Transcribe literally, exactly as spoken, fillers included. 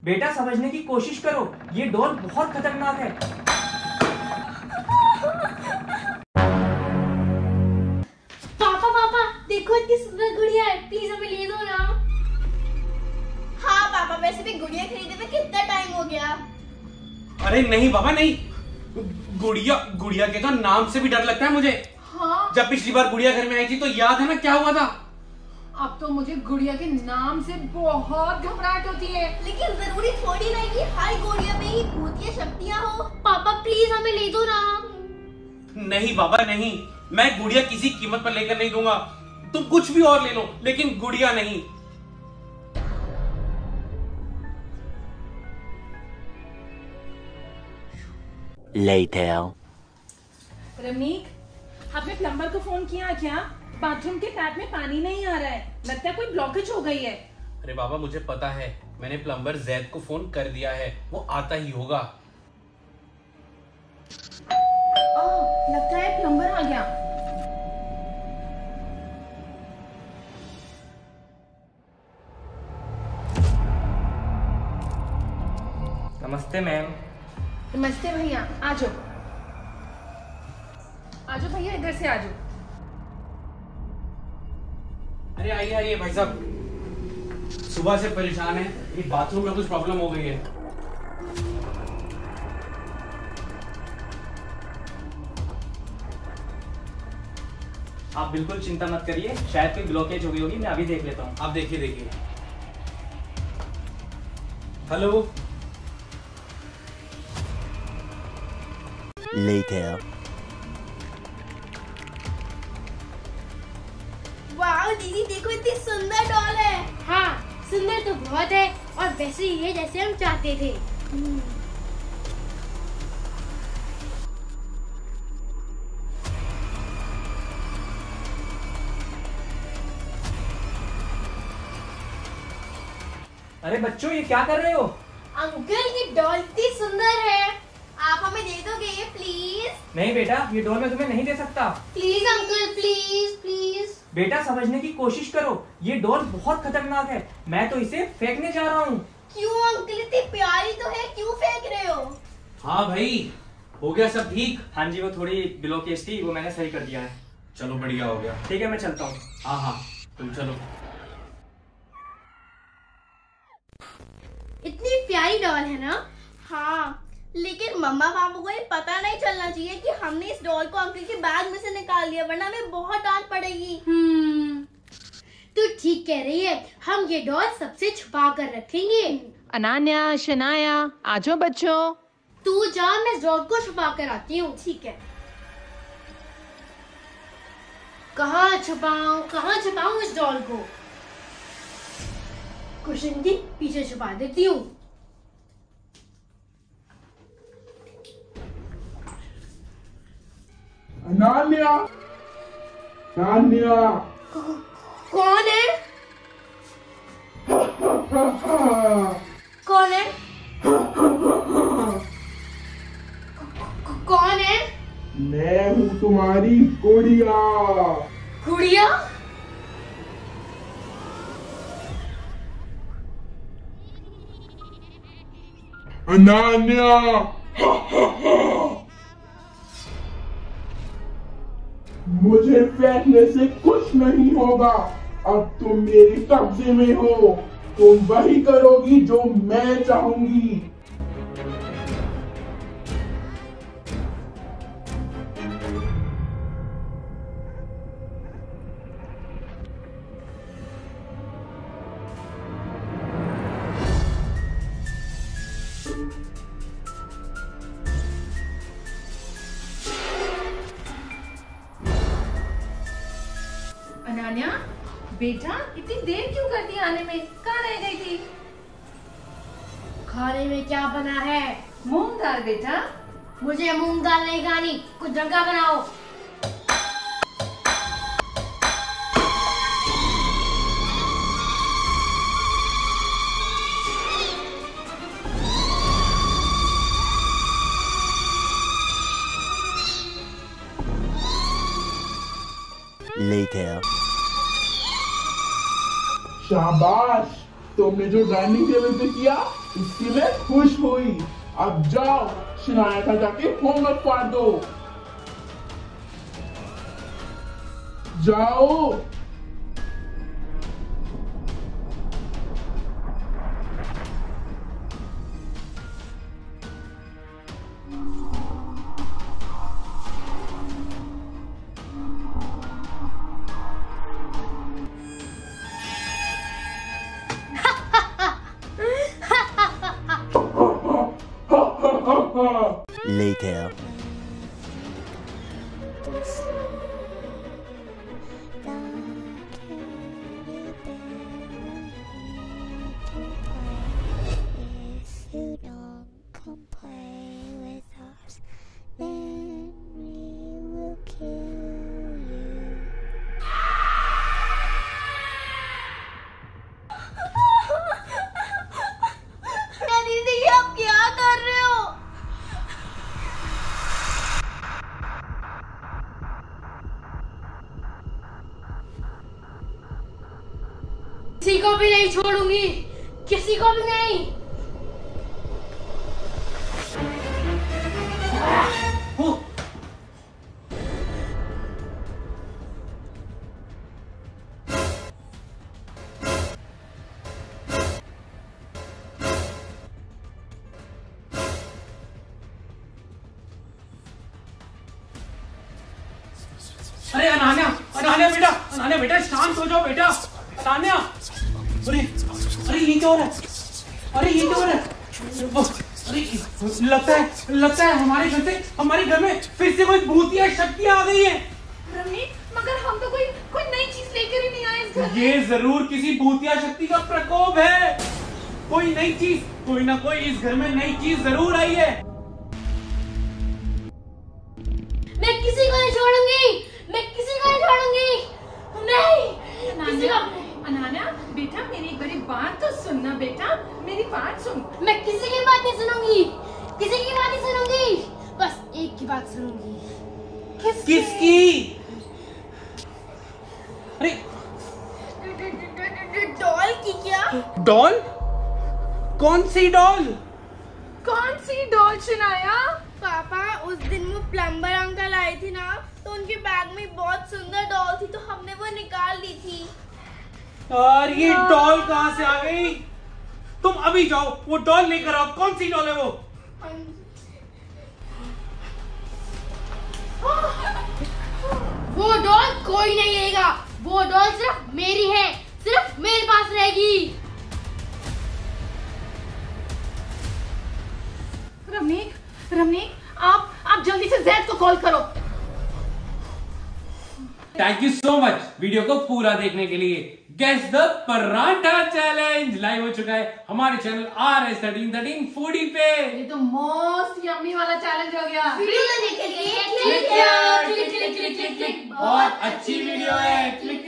बेटा समझने की कोशिश करो, ये डॉल बहुत खतरनाक है। पापा पापा देखो इतनी सुंदर गुड़िया है, प्लीज हमें ले दो ना। हाँ पापा, वैसे भी गुड़िया खरीदे में कितना टाइम हो गया। अरे नहीं बाबा नहीं, गुड़िया गुड़िया के तो नाम से भी डर लगता है मुझे। हाँ? जब पिछली बार गुड़िया घर में आई थी तो याद है ना क्या हुआ था। अब तो मुझे गुड़िया के नाम से बहुत घबराहट होती है। लेकिन जरूरी थोड़ी ना कि हर गुड़िया में ही भूतिया शक्तियाँ हो। पापा प्लीज हमें ले दो ना। नहीं बाबा नहीं, मैं गुड़िया किसी कीमत पर लेकर नहीं दूंगा। तुम कुछ भी और ले लो लेकिन गुड़िया नहीं। Later. रमनीक, आपने प्लम्बर को फोन किया क्या? बाथरूम के टैप में पानी नहीं आ रहा है, लगता है कोई ब्लॉकेज हो गई है। अरे बाबा मुझे पता है, मैंने प्लम्बर जैद को फोन कर दिया है, वो आता ही होगा। आ, लगता है प्लम्बर आ गया। नमस्ते मैम। नमस्ते भैया, आ जाओ आ जाओ भैया, इधर से आ जाओ। अरे आइए आइए भाई साहब, सुबह से परेशान है, ये बाथरूम में कुछ प्रॉब्लम हो गई है। आप बिल्कुल चिंता मत करिए, शायद कोई ब्लॉकेज हो गई होगी, मैं अभी देख लेता हूँ। आप देखिए देखिए। हेलो। Later. वाह दीदी देखो इतनी सुंदर डॉल है। हाँ सुंदर तो बहुत है, और वैसे ही है जैसे हम चाहते थे। अरे बच्चों ये क्या कर रहे हो? अंकल ये डॉल इतनी सुंदर है, आप हमें दे दोगे ये प्लीज? नहीं बेटा, ये डॉल मैं तुम्हें नहीं दे सकता। Please uncle please please. बेटा समझने की कोशिश करो, ये डॉल बहुत खतरनाक है, मैं तो इसे फेंकने जा रहा हूँ। क्यों अंकल, इतनी प्यारी तो है, क्यों फेंक रहे हो? हाँ भाई, हो गया सब ठीक? हाँ जी, वो थोड़ी ब्लॉकेज थी, वो मैंने सही कर दिया है। चलो बढ़िया हो गया। ठीक है मैं चलता हूँ। हाँ हाँ तुम चलो। इतनी प्यारी डॉल है ना? हाँ, लेकिन मम्मा पापा को ये पता नहीं चलना चाहिए कि हमने इस डॉल को अंकल के बैग में से निकाल लिया, वरना हमें बहुत डांट पड़ेगी। हम्म, तू ठीक कह रही है, हम ये डॉल सबसे छुपा कर रखेंगे। अनान्या, शनाया, आ जाओ बच्चों। तू जा, मैं इस डॉल को छुपा कर आती हूँ। ठीक है। कहाँ छुपाऊं कहाँ छुपाऊं इस डॉल को? कुशन के पीछे छुपा देती हूँ। अनान्या, अनान्या। कौन है? कौन है? कौन है? मैं हूँ तुम्हारी गुड़िया। गुड़िया? अनान्या, मुझे फेंकने से कुछ नहीं होगा। अब तुम मेरे कब्जे में हो, तुम वही करोगी जो मैं चाहूंगी। अनान्या बेटा, इतनी देर क्यों कर दी आने में? कहाँ रह गई थी? खाने में क्या बना है? मूंग दाल बेटा। मुझे मूंग दाल नहीं खानी, कुछ जगह बनाओ। Later. शाबाश, तुमने जो डाइनिंग टेबल पे किया इससे मैं खुश हुई। अब जाओ शनाया का जाके होमवर्क पढ़ दो। जाओ। Later. दीदी आप क्या कर रहे हो? किसी को भी नहीं छोड़ूंगी, किसी को भी नहीं। हो। अरे अनान्या, अनान्या बेटा, अनान्या बेटा शांत हो जाओ बेटा। अनान्या, अरे अरे ये क्या हो रहा है? अरे ये क्या हो रहा है? अरे लगता है लगता है हमारे घर से हमारे घर में फिर से कोई भूतिया शक्ति आ गई है। रमनीक, मगर हम तो कोई कोई नई चीज लेकर ही नहीं आए इस घर में। ये जरूर किसी भूतिया शक्ति का प्रकोप है। कोई नई चीज, कोई ना कोई इस घर में नई चीज जरूर आई है। मैं किसी को नहीं छोड़ूंगी, मैं किसी को नहीं छोड़ूंगी, नहीं किसी को नहीं। अनान्या बेटा, मेरी एक बड़ी बात तो सुनना बेटा, मेरी बात सुन। मैं किसी की बात नहीं सुनूंगी, किसी की बात नहीं सुनूंगी, बस एक की बात सुनूंगी। किस किसकी? अरे डॉल की क्या? डॉल? कौन सी डॉल? कौन सी डॉल शनाया? पापा उस दिन वो प्लम्बर अंकल आए थे ना, तो उनके बैग में बहुत सुंदर डॉल थी, तो हमने वो निकाल ली थी। और ये डॉल कहाँ से आ गई? तुम अभी जाओ वो डॉल लेकर आओ। कौन सी डॉल है वो? वो डॉल कोई नहीं लेगा, वो डॉल सिर्फ मेरी है, सिर्फ मेरे पास रहेगी। रमनीक, रमनीक, आप आप जल्दी से जैद को कॉल करो। Thank you so much video को पूरा देखने के लिए। Guess the paratha challenge live हो चुका है हमारे channel R S thirteen thirteen foodie पे। ये तो मोस्ट यम्मी वाला चैलेंज हो गया। वीडियो देखने के लिए click click click click click click. बहुत अच्छी वीडियो है, क्लिक